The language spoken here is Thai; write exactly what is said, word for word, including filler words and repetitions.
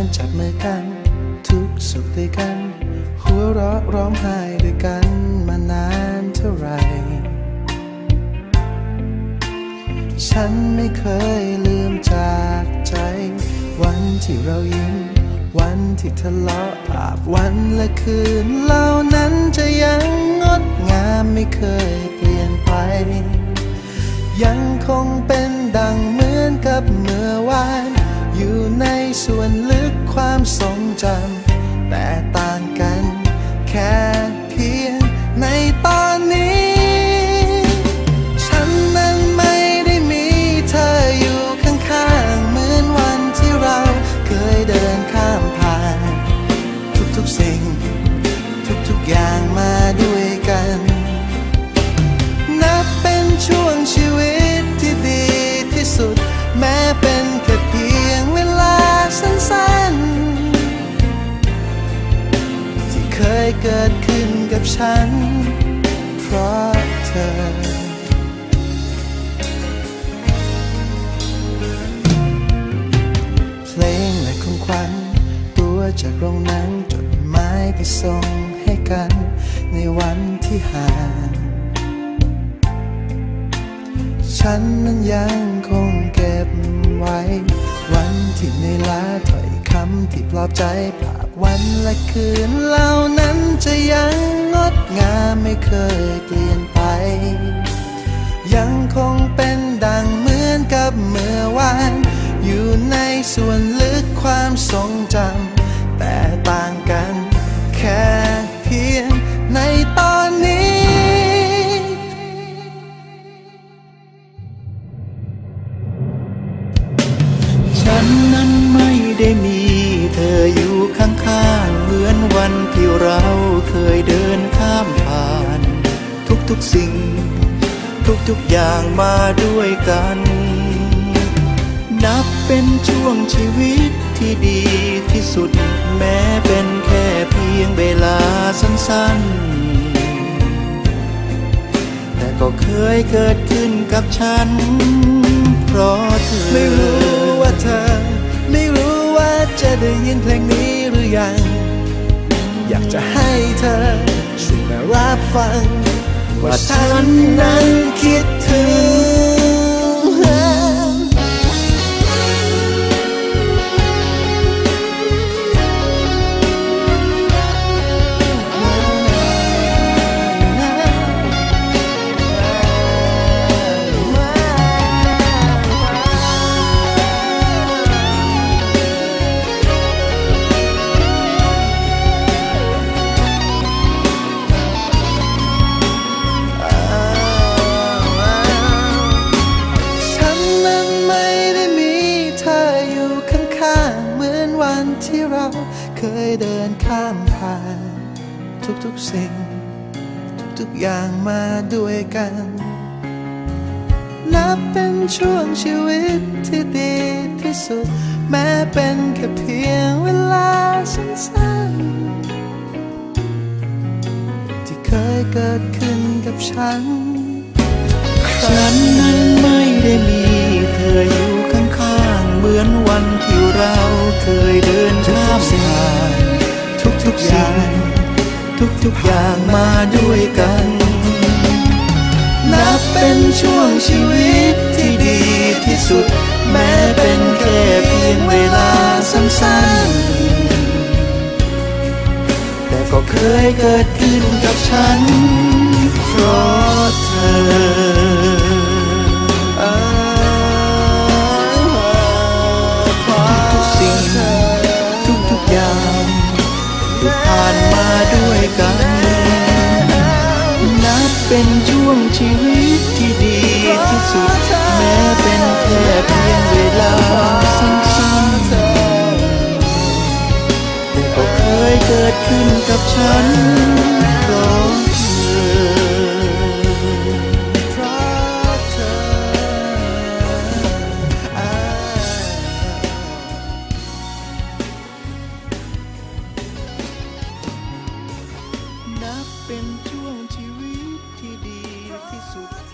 จับมือกันทุกสุขด้วยกันหัวเราะร้องไห้ด้วยกันมานานเท่าไรฉันไม่เคยลืมจากใจวันที่เรายิ้มวันที่ทะเลาะภาพวันและคืนเหล่านั้นจะยังงดงามไม่เคยเปลี่ยนไปยังคงเป็นดังเหมือนกับเมื่อวานอยู่ในส่วนลึกความทรงจำแต่ต่างกันแค่เพียงในตอนนี้ฉันนั้นไม่ได้มีเธออยู่ข้างๆเหมือนวันที่เราเคยเดินข้ามผ่านทุกๆสิ่งทุกๆอย่างมาด้วยกันนับเป็นช่วงชีวิตที่ดีที่สุดแม้เป็นแค่เพียงเวลาสั้นๆที่เคยเกิดขึ้นกับฉันเพราะเธอเพลงและของขวัญตัวจากโรงหนังจดหมายที่ส่งให้กันในวันที่ห่างฉันนั้นยังคงเก็บไว้วันที่เหนื่อยล้าถ้อยคำที่ปลอบใจภาพวันและคืนเหล่านั้นจะยังงดงามไม่เคยเปลี่ยนไปยังคงเป็นดังเหมือนกับเมื่อวานอยู่ในส่วนลึกความทรงจำแต่ต่างกันแค่เพียงในตอนนี้ฉันนั้นไม่ได้มีเธออยู่ข้างๆเหมือนวันที่เราเคยเดินข้ามผ่านทุกๆสิ่งทุกๆอย่างมาด้วยกันนับเป็นช่วงชีวิตที่ดีที่สุดแม้เป็นแค่เพียงเวลาสั้นๆแต่ก็เคยเกิดขึ้นกับฉันเพราะเธอไม่รู้ว่าเธอไม่รู้ว่าจะได้ยินเพลงนี้หรือยังอยากจะให้เธอช่วยมารับฟังว่าฉันนั้นคิดถึงที่เราเคยเดินข้ามผ่านทุกๆสิ่งทุกๆอย่างมาด้วยกันนับเป็นช่วงชีวิตที่ดีที่สุดแม้เป็นแค่เพียงเวลาสั้นๆที่เคยเกิดขึ้นกับฉันฉันนั้นไม่ได้มีเธออยู่ข้างๆเหมือนวันที่เราเคยเดินข้ามผ่านทุกๆอย่างทุกๆอย่างมาด้วยกันนับเป็นช่วงชีวิตที่ดีที่สุดแม้เป็นแค่เพียงเวลาสั้นๆแต่ก็เคยเกิดขึ้นกับฉันเพราะเธอทุกสิ่งทุกๆอย่างที่ผ่านมาด้วยกันนับเป็นช่วงชีวิตที่ดีที่สุดแม้เป็นแค่เพียงเวลาสั้นๆแต่ก็เคยเกิดขึ้นกับฉันเพราะเป็นช่วงชีวิตที่ดีที่สุด